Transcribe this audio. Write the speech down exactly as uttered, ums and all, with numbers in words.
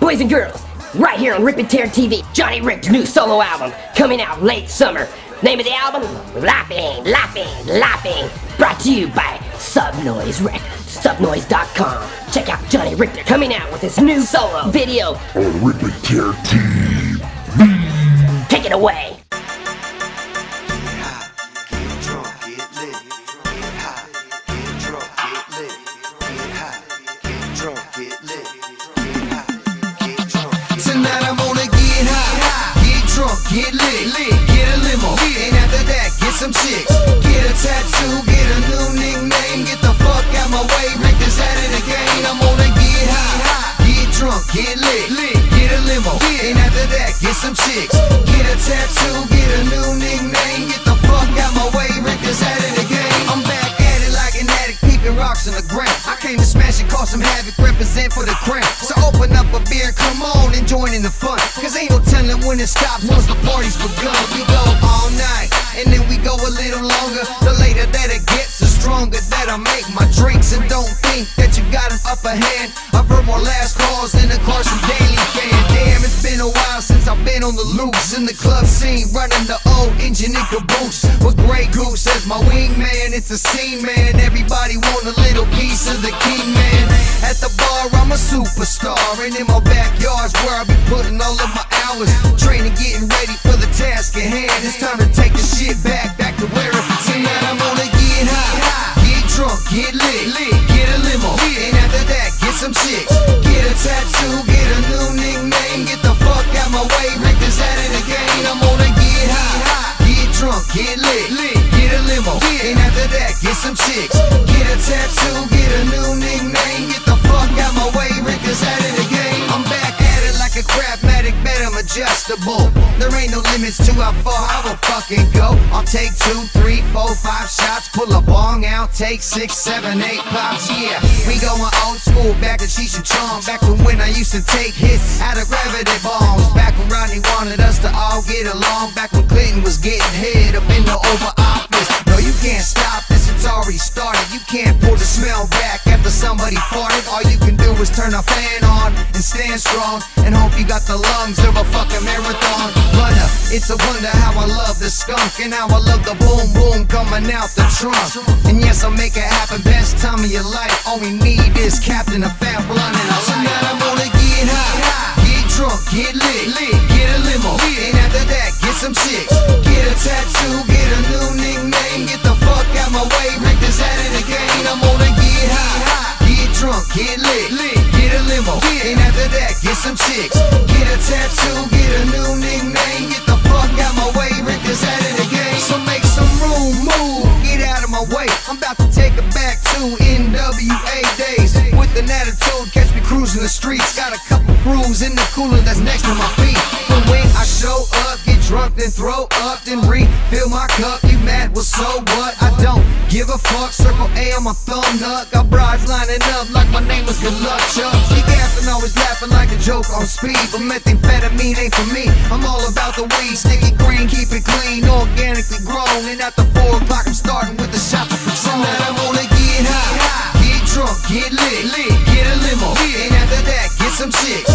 Boys and girls, right here on Rip and Tear T V, Johnny Richter's new solo album coming out late summer. Name of the album? Laughing, Laughing, Laughing. Brought to you by Subnoise Records, subnoise dot com. Check out Johnny Richter coming out with his new solo video on Rip and Tear T V. Take it away. Tonight I'm gonna get high, get drunk, get lit, lit, get a limo, and after that get some chicks, get a tattoo, get a new nickname, get the fuck out my way, Richter's out of the game. I'm gonna get high, get drunk, get lit, lit, get a limo, and after that get some chicks, get a tattoo, get a new nickname, get the fuck out my way, Richter's out of the game. I'm back at it like an addict, peeping rocks on the ground. I came to smash and cause some havoc, represent for the crown. So open up a beer, come on and join in the fun, cause ain't no telling when it stops once the party's begun. We go all night, and then we go a little longer. The later that it gets, the stronger that I make my drinks. And don't think that you got an upper hand. I've heard more last calls than a Carson Daly fan. Damn, it's been a while since I've been on the loose, in the club scene, running the old engine and caboose. With Grey Goose as my wingman, it's a scene, man. Everybody want a little piece of the king, man. At the bar, I'm a superstar, and in my backyard's where I be putting all of my hours, training, getting ready for the task at hand. It's time to take the shit back, back to where it began. Tonight I'm gonna get high, get drunk, get lit, lit, get a limo, and after that get some chicks, get a tattoo, get a new nickname, get the fuck out my way, Richter's out of the game. I'm gonna get high, get drunk, get lit, lit, get a limo, and after that get some chicks, get a tattoo, get a new nickname, get the fuck out my way, Richter's out of the game. I'm back at it like a Craftmatic, bet I'm adjustable. There ain't no limits to how far I will fucking go. I'll take two, three, four, five shots, pull a bong out, take six, seven, eight pops, yeah. We going old school, back to Cheech and Chong, back to when I used to take hits out of gravity bombs, back when Rodney wanted us to all get along, back when Clinton was getting head up in the Oval Office. No, you can't stop this, it's already started. You can't pull the smell back after somebody farted. All you can do is turn a fan on and stand strong, and hope you got the lungs of a fucking marathon runner. It's a wonder how I love the skunk, and how I love the boom boom coming out the trunk. And yes, I'll make it happen, best time of your life. All we need is Captain, a fat blunt, and a light. Tonight I'm gonna get high, get drunk, get lit, lit, get a limo, and after that get some chicks, get a tattoo, get a new nickname, get the fuck out my way, Richter's out of the game. I'm gonna get high, get drunk, get lit, lit, get a limo, and after that get some chicks, get a tattoo, get a new nickname, get the fuck out my way, Richter's out of the game. So make some room, move, get out of my way. I'm about to take it back to N W A days, with an attitude, catch me cruising the streets. Got a couple brews in the cooler that's next to my feet. But when I show up, get drunk, then throw up, then refill my cup. You mad? Well, so what? I don't give a fuck. Circle A on my thumb nut. Got brides lining up like my name was Good Luck Chuck. She gasping, always laughing like a joke on speed. But methamphetamine ain't for me. I'm all about the weed, sticky green, keep it clean, organically grown. And after four o'clock, I'm starting with the shots of Patron. Tonight I'm gonna get high, get drunk, get lit, lit, get a limo, and after that get some chicks,